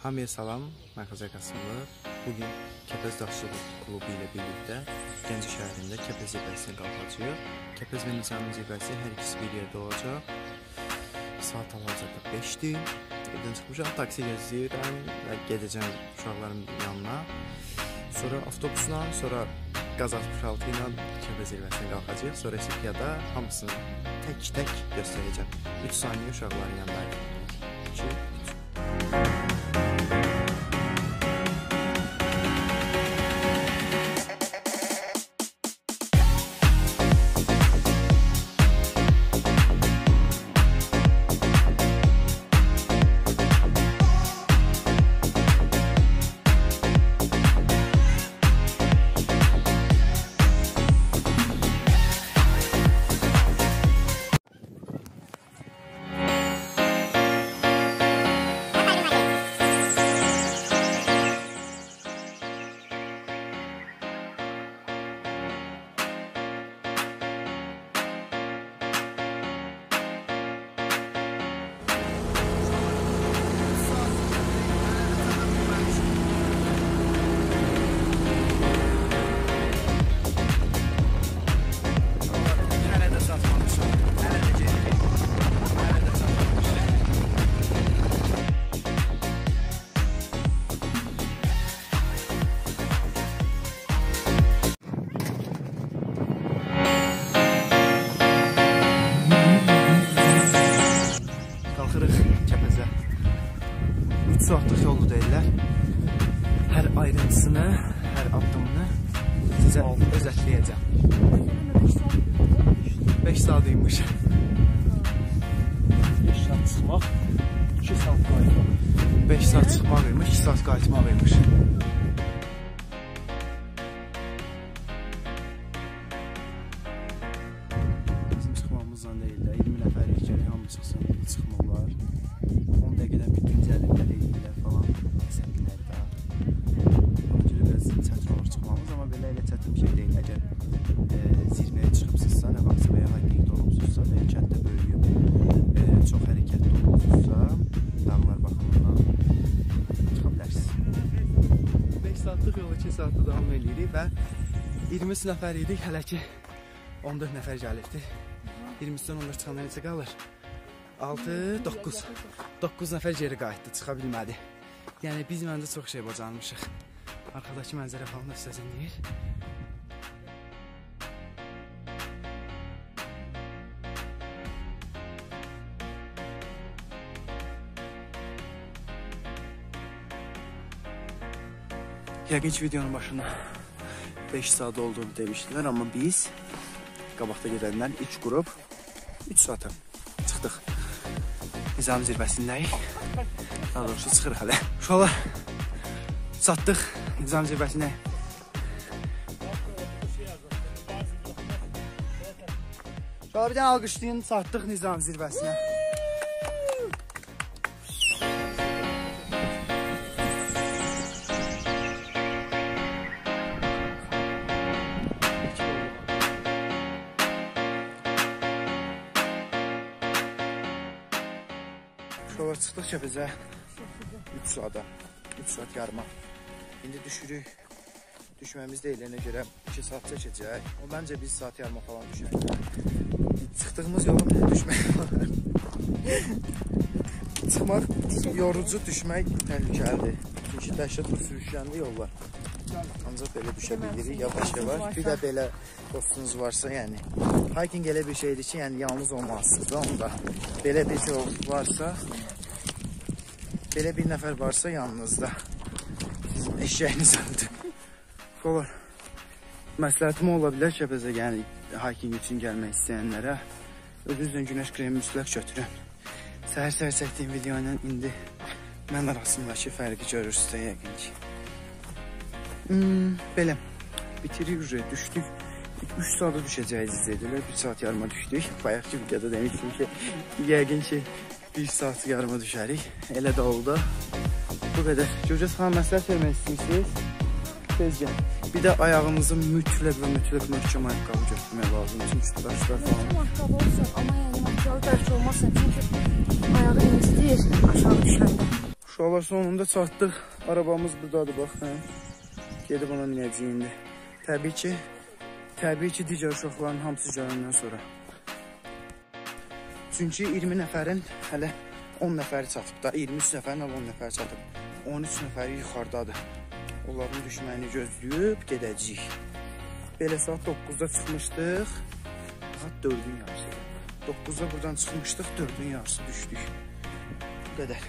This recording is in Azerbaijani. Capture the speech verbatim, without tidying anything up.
Hamıya salam, mən Xəzər Qasımlı. Bugün Kəpəz Daşçılıq klubu ilə birlikdə Gəncə şəhərində Kəpəz zirvəsinə qalxacağıq. Kəpəz və Nizami zirvəsi hər ikisi bir yerdə olacaq. Saat hal-hazırda beşdir. Evdən çıxmışam, taksi gözləyirəm və gedəcəm uşaqların yanına. Sonra avtobusla, sonra qaz altmış altı ilə Kəpəz zirvəsinə qalxacağıq. Sonra isə piyada hamısını tək-tək göstərəcəm. üç saniyə uşaqların yanındayım. iki, üç. Kəpəzə üç saatlıq yolu deyirlər. Hər ayrıntısını, hər addımını sizə özətləyəcəm. beş saatıymış. beş saat çıxmaq, iki saat qayıtmaq. beş saat çıxmaq imiş, iki saat qayıtmaq imiş. Bizim çıxmamızdan deyil də, iyirmi nəfərlik gəlir, hamı çıxsın, çıxmaq olar. on dəqiqədən bir güncəlliklər edirlər falan, əsəblər daha. Ona görə biraz çətin olur çıxmamız, amma belə elə çətin bir şey deyil. Əgər e, zirvəyə çıxıbsızsa, nə vaxtsa və ya haqqiqdə olubsuzsa və ya kənddə böyüyüb, e, çox hərəkətli olubsuzsa, dağlar baxımından çıxa bilərsiniz. beş saatlıq yolu iki saatda davam edirik və iyirmi üç nəfər idik, hələ ki on dörd nəfər gəlibdir. iyirmi üçdən on dörd çıxanda necə qalır? altı, doqquz. doqquz nəfər geri qayıtdı, çıxa bilmədi. Yəni biz məndə çox şey bacarmışıq. Arxadakı mənzərə falan da sizə deyir. Yəqin ki videonun başında beş saat olduğunu demişdilər, amma biz qabaqda gedənlər üç qrup üç saata çıxdıq. Nizami zirvəsindəyik. Daha doğrusu çıxırıq hələ. Uşaqlar çatdıq Nizami zirvəsinə. Uşaqlar bir dənə alqışlayın, çatdıq Nizami zirvəsinə. Uşaqlar çıxdıq Kəpəzə üç saata, üç saat yarıma. İndi düşürük. Düşməmiz deyilənə görə iki saat çəkəcək. O məncə bir saat yarıma falan düşər. Çıxdığımız yolun düşmək var. Çıxmaq yorucu, düşmək təhlükəlidir. Çünki dəhşət bir sürüşkənli yol var. Ancaq belə düşə bilirik, yavaş-yavaş. Bir də belə dostunuz varsa, yəni hiking elə bir şeydir ki, yəni yalnız olmazsınız da onda. Belə bir şey varsa, belə bir nəfər varsa yanınızda, sizin eşyəyiniz öldü. Olur. Məsləhətim ola bilər Kəpəzə, yəni hiking üçün gəlmək istəyənlərə özünüzdən günəş kremi mütləq götürün. Səhər-səhər çəkdiyim video ilə indi mən arasındakı fərqi görürsünüz də yəqin ki. Hmm, belə bitiririk, düşdük. üç saata düşəcəyiniz dedilər, bir saat yarıma düşdük. Bayaqki videoda demişdim ki, yəqin ki bir saat yarıma düşərik. Elə də oldu. Bu qədər. Görəcəz xanım, məsləhət vermək istəyirsiniz? Tez gəl. Bir də ayağınızı mütləq və mütləq möhkəm ayaqqabı götürmək lazım. Çünki daşlar falan. Ayaqqabı olsun, amma yəni materialı bəlkə olmazsa, çünki ayağı incidir aşağı düşəndə. Uşaqlar sonunda çatdıq. Arabamız buradadır, bax. Hə. Gedib ona minəcəyik indi. Təbii ki, təbii ki, digər uşaqların hamısı gələndən sonra. Çünki iyirmi nəfərin hələ on nəfəri çatıb da, iyirmi üç nəfərin hələ on nəfəri çatıb. on üç nəfəri yuxarıdadır. Onların düşməyini gözləyib gedəcəyik. Belə saat doqquzda çıxmışdıq. Saat dördün yarısıdır. doqquzda buradan çıxmışdıq, dördün yarısı düşdük. Bu qədər.